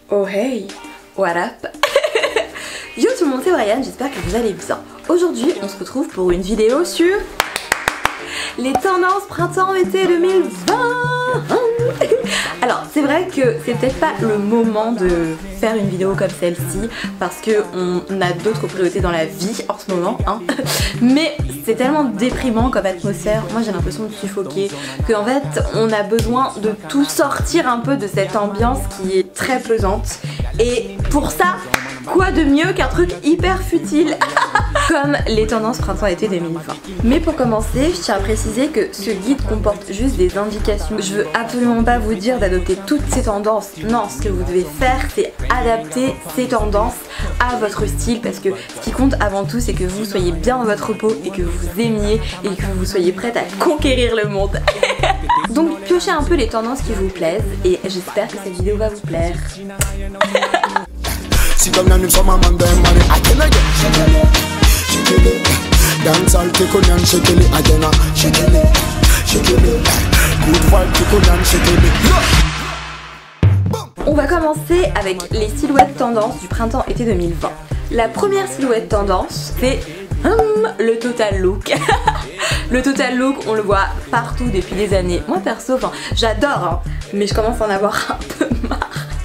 Oh hey, what up? Yo tout le monde, c'est Brian, j'espère que vous allez bien. Aujourd'hui, on se retrouve pour une vidéo sur les tendances printemps-été 2020. Alors c'est vrai que c'est peut-être pas le moment de faire une vidéo comme celle-ci parce que on a d'autres priorités dans la vie en ce moment, hein. Mais c'est tellement déprimant comme atmosphère, moi j'ai l'impression de suffoquer, qu'en fait on a besoin de tout sortir un peu de cette ambiance qui est très pesante. Et pour ça, quoi de mieux qu'un truc hyper futile comme les tendances printemps-été 2020. Mais pour commencer, je tiens à préciser que ce guide comporte juste des indications. Je veux absolument pas vous dire d'adopter toutes ces tendances. Non, ce que vous devez faire, c'est adapter ces tendances à votre style, parce que ce qui compte avant tout, c'est que vous soyez bien dans votre peau et que vous aimiez et que vous soyez prête à conquérir le monde. Donc piochez un peu les tendances qui vous plaisent et j'espère que cette vidéo va vous plaire. On va commencer avec les silhouettes tendances du printemps-été 2020. La première silhouette tendance, c'est le total look. Le total look, on le voit partout depuis des années. Moi perso, j'adore, hein, mais je commence à en avoir un peu marre.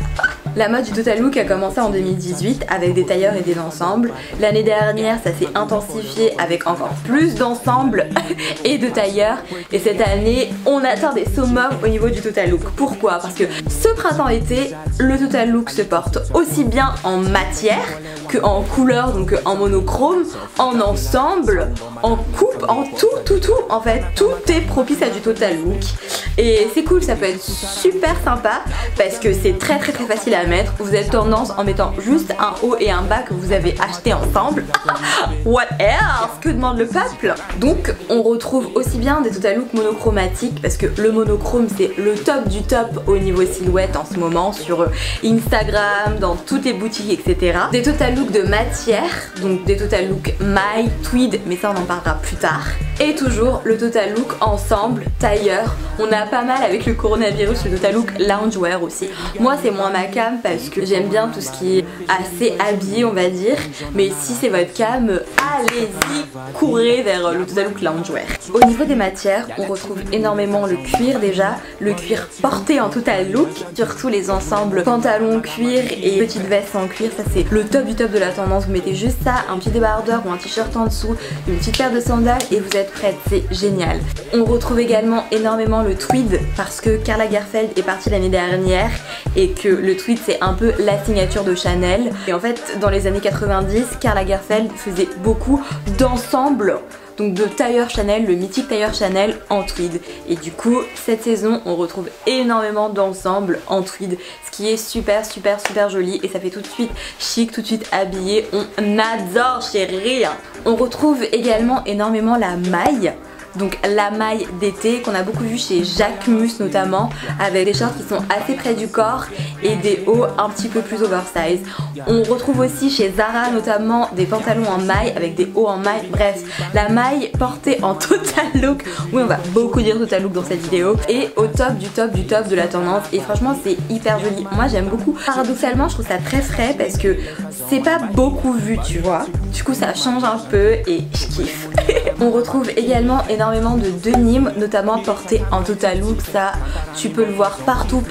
La mode du total look a commencé en 2018 avec des tailleurs et des ensembles. L'année dernière, ça s'est intensifié avec encore plus d'ensembles et de tailleurs. Et cette année, on atteint des summums au niveau du total look. Pourquoi? Parce que ce printemps-été, le total look se porte aussi bien en matière que en couleur, donc en monochrome, en ensemble, en coupe, en tout. En fait, tout est propice à du total look. Et c'est cool, ça peut être super sympa parce que c'est très facile à mettre. Vous êtes tendance en mettant juste un haut et un bas que vous avez acheté ensemble. What else? Que demande le peuple? Donc on retrouve aussi bien des total look monochromatiques, parce que le monochrome c'est le top du top au niveau silhouette en ce moment sur Instagram, dans toutes les boutiques, etc. Des total look de matière, donc des total look maille, tweed, mais ça on en parlera plus tard. Et toujours le total look ensemble, tailleur. On a pas mal avec le coronavirus le total look loungewear aussi. Moi c'est moins ma cam parce que j'aime bien tout ce qui est assez habillé, on va dire. Mais si c'est votre cam, allez-y, courez vers le total look loungewear. Au niveau des matières, on retrouve énormément le cuir déjà. Le cuir porté en total look, surtout les ensembles pantalons cuir et petites vestes en cuir. Ça c'est le top du top de la tendance. Vous mettez juste ça, un petit débardeur ou un t-shirt en dessous, une petite paire de sandales et vous êtes prête, c'est génial. On retrouve également énormément le tweed parce que Karl Lagerfeld est parti l'année dernière et que le tweed c'est un peu la signature de Chanel. Et en fait dans les années 90, Karl Lagerfeld faisait beaucoup d'ensembles, donc de tailleur Chanel, le mythique tailleur Chanel en tweed. Et du coup cette saison on retrouve énormément d'ensembles en tweed, ce qui est super joli et ça fait tout de suite chic, tout de suite habillé. On adore chérie. On retrouve également énormément la maille. Donc la maille d'été qu'on a beaucoup vu chez Jacquemus notamment, avec des shorts qui sont assez près du corps et des hauts un petit peu plus oversize. On retrouve aussi chez Zara notamment des pantalons en maille avec des hauts en maille. Bref, la maille portée en total look. Oui, on va beaucoup dire total look dans cette vidéo. Et au top du top de la tendance. Et franchement c'est hyper joli. Moi j'aime beaucoup. Paradoxalement je trouve ça très frais parce que c'est pas beaucoup vu, tu vois. Du coup ça change un peu et je kiffe. On retrouve également énormément de denim, notamment porté en total look. Ça, tu peux le voir partout.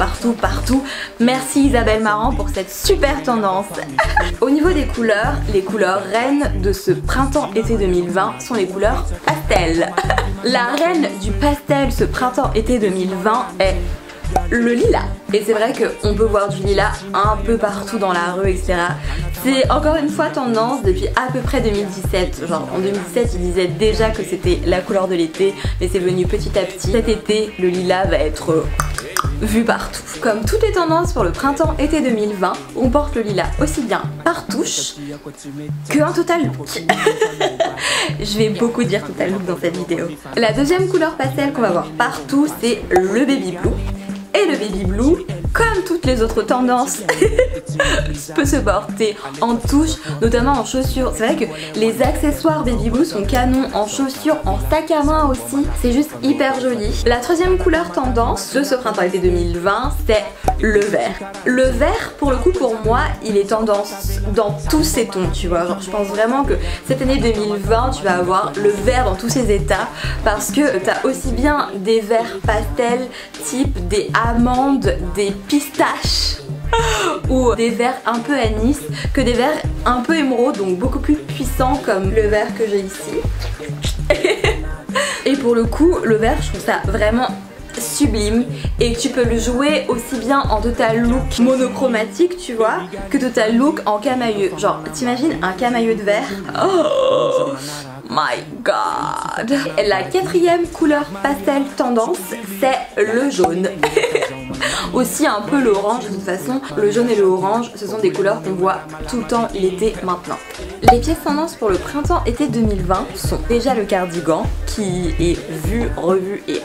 Merci Isabelle Marant pour cette super tendance. Au niveau des couleurs, les couleurs reines de ce printemps-été 2020 sont les couleurs pastel. La reine du pastel ce printemps-été 2020 est le lilas. Et c'est vrai qu'on peut voir du lilas un peu partout dans la rue, etc. C'est encore une fois tendance depuis à peu près 2017. Genre en 2017 ils disaient déjà que c'était la couleur de l'été, mais c'est venu petit à petit. Cet été le lilas va être vu partout. Comme toutes les tendances pour le printemps-été 2020, on porte le lilas aussi bien par touche qu'un total look. Je vais beaucoup dire total look dans cette vidéo. La deuxième couleur pastel qu'on va voir partout, c'est le baby blue. Et le baby blue, comme toutes les autres tendances peut se porter en touche, notamment en chaussures. C'est vrai que les accessoires Baby Boo sont canons en chaussures, en sac à main aussi. C'est juste hyper joli. La troisième couleur tendance de ce printemps-été 2020, c'est le vert. Le vert, pour le coup, pour moi, il est tendance dans tous ses tons, tu vois. Genre, je pense vraiment que cette année 2020, tu vas avoir le vert dans tous ses états parce que t'as aussi bien des verts pastels, type des amandes, des pistaches ou des verts un peu anis, que des verts un peu émeraude, donc beaucoup plus puissants comme le vert que j'ai ici. Et pour le coup, le vert, je trouve ça vraiment sublime et tu peux le jouer aussi bien en total look monochromatique, tu vois, que total look en camailleux. Genre, t'imagines un camailleux de vert? Oh my god! Et la quatrième couleur pastel tendance, c'est le jaune. Aussi un peu l'orange, de toute façon, le jaune et le orange, ce sont des couleurs qu'on voit tout le temps l'été maintenant. Les pièces tendances pour le printemps-été 2020 sont déjà le cardigan, qui est vu, revu et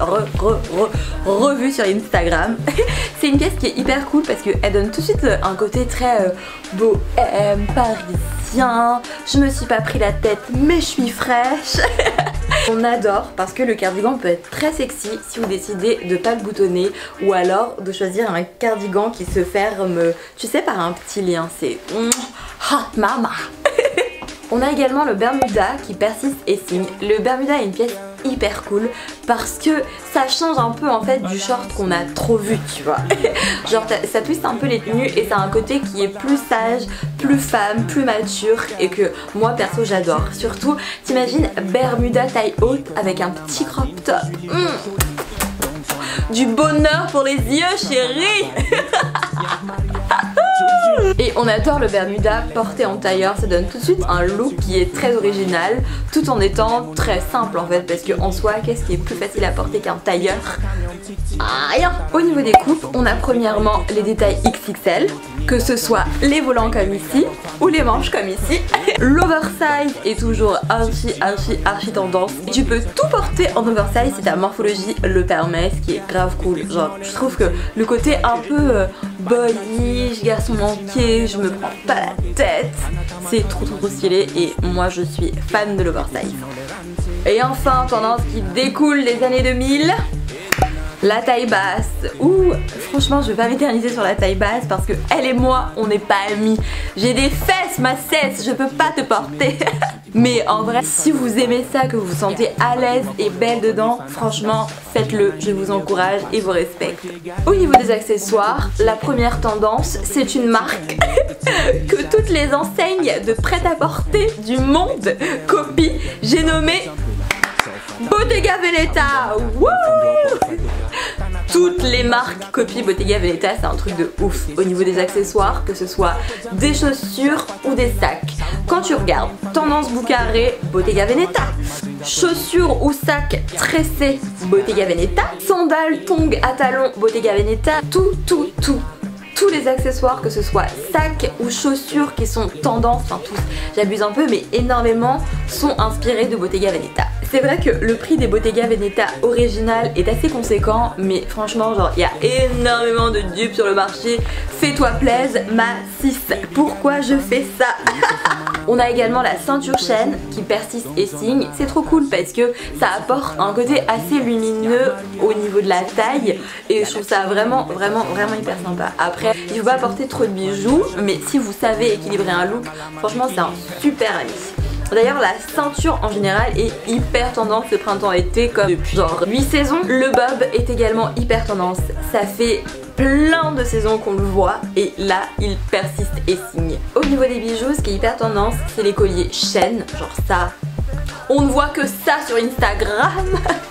revu sur Instagram. C'est une pièce qui est hyper cool parce qu'elle donne tout de suite un côté très bohème, parisien. Je me suis pas pris la tête mais je suis fraîche. On adore parce que le cardigan peut être très sexy si vous décidez de pas le boutonner ou alors de choisir un cardigan qui se ferme, tu sais, par un petit lien. C'est hot mama. On a également le Bermuda qui persiste et signe. Le Bermuda est une pièce hyper cool parce que ça change un peu en fait du short qu'on a trop vu, tu vois. Genre ça twiste un peu les tenues et ça a un côté qui est plus sage, plus femme, plus mature et que moi perso j'adore. Surtout t'imagines Bermuda taille haute avec un petit crop top. Du bonheur pour les yeux, chérie. Et on adore le Bermuda porté en tailleur, ça donne tout de suite un look qui est très original tout en étant très simple en fait, parce qu'en soi, qu'est-ce qui est plus facile à porter qu'un tailleur? Rien. Au niveau des coupes, on a premièrement les détails XXL, que ce soit les volants comme ici ou les manches comme ici. L'oversize est toujours archi tendance. Tu peux tout porter en oversize si ta morphologie le permet, ce qui est grave cool. Genre je trouve que le côté un peu boyish, garçon manqué, je me prends pas la tête, c'est trop stylé et moi je suis fan de l'oversize. Et enfin, tendance qui découle des années 2000, la taille basse. Ouh, franchement je vais pas m'éterniser sur la taille basse parce que elle et moi on n'est pas amis. J'ai des fesses, ma cesse, je peux pas te porter. Mais en vrai, si vous aimez ça, que vous vous sentez à l'aise et belle dedans, franchement faites-le, je vous encourage et vous respecte. Au niveau des accessoires, la première tendance, c'est une marque que toutes les enseignes de prêt-à-porter du monde copient. J'ai nommé Bottega Veneta. Wouh! Toutes les marques copient Bottega Veneta, c'est un truc de ouf. Au niveau des accessoires, que ce soit des chaussures ou des sacs. Quand tu regardes tendance Boucaré, Bottega Veneta. Chaussures ou sacs tressés, Bottega Veneta. Sandales, tongs à talons, Bottega Veneta. Tous les accessoires, que ce soit sacs ou chaussures qui sont tendance, enfin tous, j'abuse un peu, mais énormément, sont inspirés de Bottega Veneta. C'est vrai que le prix des Bottega Veneta originales est assez conséquent, mais franchement, genre, il y a énormément de dupes sur le marché. Fais-toi plaise, ma cis. Pourquoi je fais ça? On a également la ceinture chaîne qui persiste et signe. C'est trop cool parce que ça apporte un côté assez lumineux au niveau de la taille et je trouve ça vraiment hyper sympa. Après, il faut pas porter trop de bijoux, mais si vous savez équilibrer un look, franchement c'est un super ami. D'ailleurs la ceinture en général est hyper tendance ce printemps-été comme depuis genre 8 saisons. Le bob est également hyper tendance, ça fait plein de saisons qu'on le voit et là il persiste et signe. Au niveau des bijoux, ce qui est hyper tendance, c'est les colliers chaînes, genre ça, on ne voit que ça sur Instagram.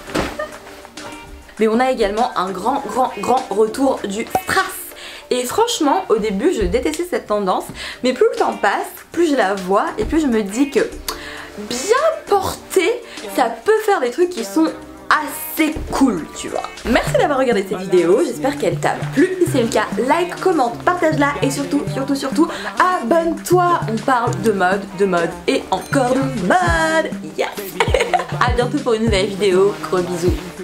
Mais on a également un grand retour du strass. Et franchement, au début, je détestais cette tendance, mais plus le temps passe, plus je la vois et plus je me dis que bien porté, ça peut faire des trucs qui sont assez cool, tu vois. Merci d'avoir regardé cette vidéo, j'espère qu'elle t'a plu. Si c'est le cas, like, commente, partage-la et surtout, abonne-toi. On parle de mode et encore de mode. Yes. À bientôt pour une nouvelle vidéo. Gros bisous.